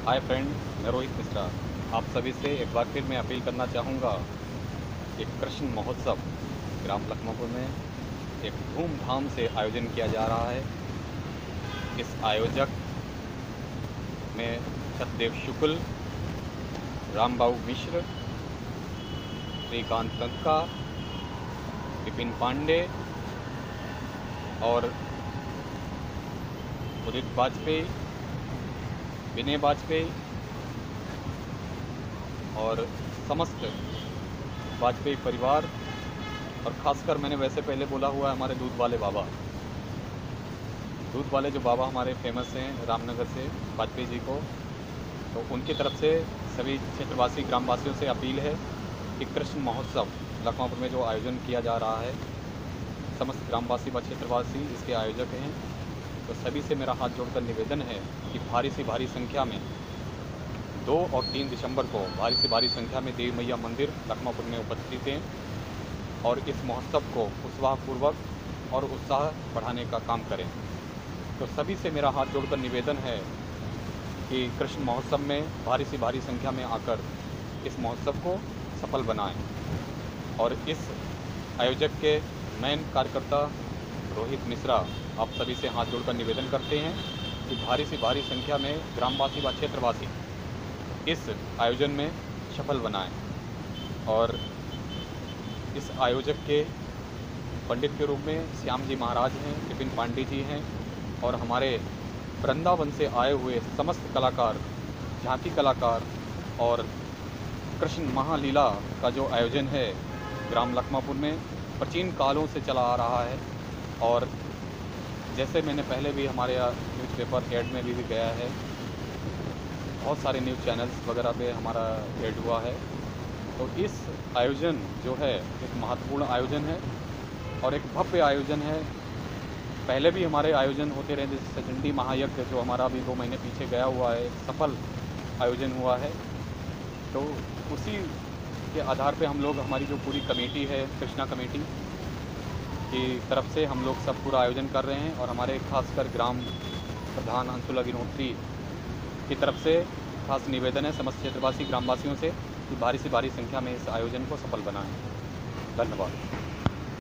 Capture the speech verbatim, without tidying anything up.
Hi friend, मैं रोहित मिश्रा। आप सभी से एक बार फिर मैं अपील करना चाहूँगा। एक कृष्ण महोत्सव ग्राम लखमापुर में एक धूमधाम से आयोजन किया जा रहा है। इस आयोजक में सतदेव शुक्ल, रामबाबू मिश्र, श्रीकांत कंका, विपिन पांडे और उदित वाजपेयी, विनय वाजपेयी और समस्त वाजपेयी परिवार, और ख़ासकर मैंने वैसे पहले बोला हुआ है हमारे दूध वाले बाबा दूध वाले जो बाबा हमारे फेमस हैं रामनगर से, वाजपेयी जी को, तो उनकी तरफ से सभी क्षेत्रवासी ग्रामवासियों से अपील है कि कृष्ण महोत्सव लखमापुर में जो आयोजन किया जा रहा है, समस्त ग्रामवासी व क्षेत्रवासी इसके आयोजक हैं। तो सभी से मेरा हाथ जोड़कर निवेदन है कि भारी से भारी संख्या में दो और तीन दिसंबर को भारी से भारी संख्या में देवी मैया मंदिर लखमापुर में उपस्थित हैं और इस महोत्सव को उत्साहपूर्वक और उत्साह बढ़ाने का काम करें। तो सभी से मेरा हाथ जोड़कर निवेदन है कि कृष्ण महोत्सव में भारी से भारी संख्या में आकर इस महोत्सव को सफल बनाएं। और इस आयोजक के मेन कार्यकर्ता रोहित मिश्रा आप सभी से हाथ जोड़कर निवेदन करते हैं कि भारी से भारी संख्या में ग्रामवासी व क्षेत्रवासी इस आयोजन में सफल बनाएं। और इस आयोजक के पंडित के रूप में श्याम जी महाराज हैं, विपिन पांडे जी हैं और हमारे वृंदावन से आए हुए समस्त कलाकार, झांकी कलाकार और कृष्ण महालीला का जो आयोजन है ग्राम लखमापुर में प्राचीन कालों से चला आ रहा है। और जैसे मैंने पहले भी हमारे न्यूज़पेपर एड में भी, भी गया है, बहुत सारे न्यूज़ चैनल्स वगैरह पे हमारा एड हुआ है। तो इस आयोजन जो है एक महत्वपूर्ण आयोजन है और एक भव्य आयोजन है। पहले भी हमारे आयोजन होते रहे, जैसे चंडी महायज्ञ जो हमारा भी दो महीने पीछे गया हुआ है, सफल आयोजन हुआ है। तो उसी के आधार पे हम लोग, हमारी जो पूरी कमेटी है, कृष्णा कमेटी की तरफ से हम लोग सब पूरा आयोजन कर रहे हैं। और हमारे खासकर ग्राम प्रधान अंशुल अग्निहोत्री की तरफ से खास निवेदन है समस्त क्षेत्रवासी ग्रामवासियों से कि भारी से भारी संख्या में इस आयोजन को सफल बनाएं। धन्यवाद।